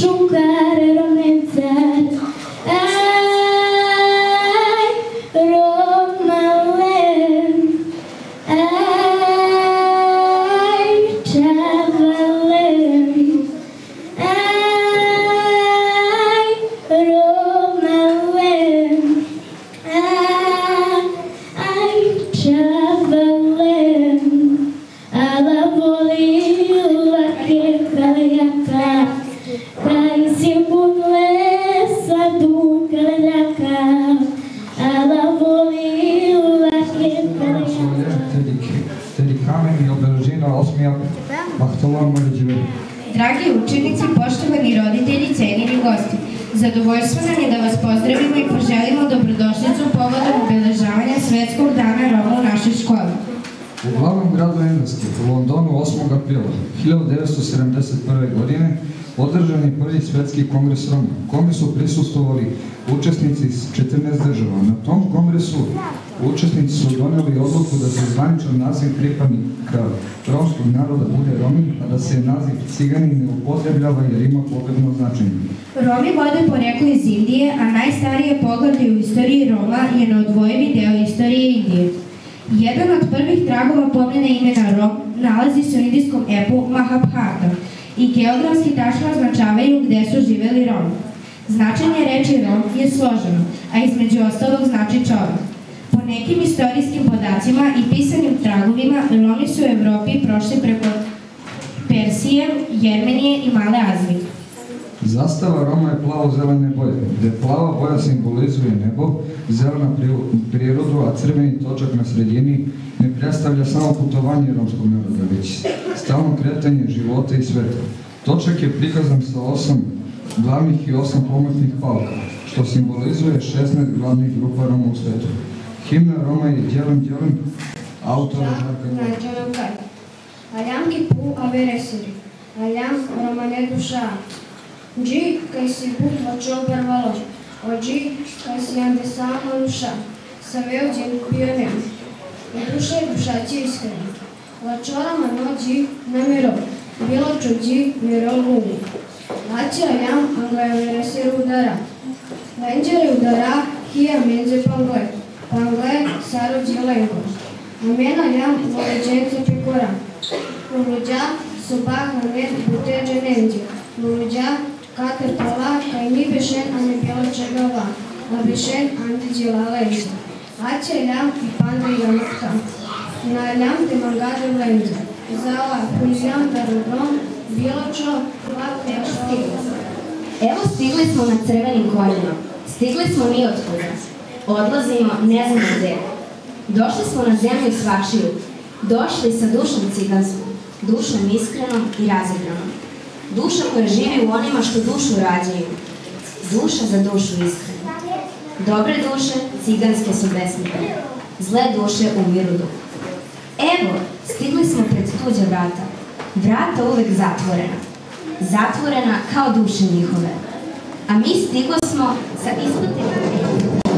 giocare romanzare. Dragi učenici, poštovani roditelji, cenjeni gosti, zadovoljstvo nam je da vas pozdravimo i poželimo dobrodošlicu povodom obeležavanja Svetskog dana Roma u našoj školi. U glavnom gradu Engleske, u Londonu 8. aprila 1971. godine održan je prvi svetski kongres Roma. Kongresu prisustvovali učesnici iz 14 država. Na tom kongresu učesnici su doneli odluku da se zvaničan naziv pripadnika romskog naroda bude Romi, a da se naziv Cigani ne upotrebljava jer ima pogrebno značenje. Romi vode poreklo iz Indije, a najstarije poglavlje u istoriji Roma je neodvojivi deo istorije Indije. Jedan od prvih tragova pomene imena Rom nalazi se u indijskom epu Mahabharata i geografski tačno označavaju gde su živeli Romi. Značenje reči Rom je složeno, a između ostalog znači čovek. Po nekim istorijskim podacima i pisanim tragovima, Romi su u Evropi prošli preko Persije, Jermenije i Male Azije. Zastava Roma je plavo-zelene boje, gde plava boja simbolizuje nebo, zelena prirodu, a crveni točak na sredini ne predstavlja samo putovanje romskog naroda, već stalno kretanje života i sveta. Točak je prikazan sa 8 glavnih i 8 pomoćnih palka, što simbolizuje 16 glavnih grupa Roma u svetu. Himna Roma je Đelem Đelem, autora Žarka. Aljam kipu averesiri, aljam romane duša. Dži kaj si buk vačo barvalo, ođi kaj si ande samo duša. Saveo džen pionem, i duša je dušaći iskreni. Vačorama nođi namero, bilo čuđi miro luni. Laći aljam anga averesiri udara. Lenđere udara, hija menđe pangle. Pangle saro dželenko. Amena aljam voleđence pekora. Luluđa subah amet bute dženenđe. Luluđa kate pola kaj ni bešen ane bilo čegava. A bešen ane džela lenđe. Aće aljam i pande jamukta. Na aljam te mangade lenđe. Zala kužjam da rodom bilo čo lak nek stigla. Evo stigli smo na crvenim koljima. Stigli smo mi od kuda. Odlazimo ne znamo gde. Došli smo na zemlju svačiju. Došli sa dušom ciganskom, dušom iskrenom i razigranom. Duša koja živi u onima što dušu rađaju. Duša za dušu iskrena. Dobre duše ciganske su besmrtne. Zle duše umiru duh. Evo, stigli smo pred tuđa vrata. Vrata uvek zatvorena. Zatvorena kao duše njihove. A mi stigli smo sa ispatinim